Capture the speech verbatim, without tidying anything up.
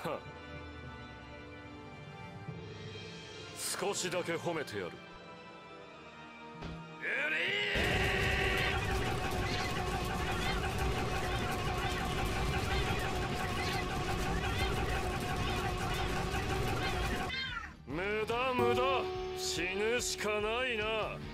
少しだけ褒めてやる。無駄無駄、死ぬしかないな。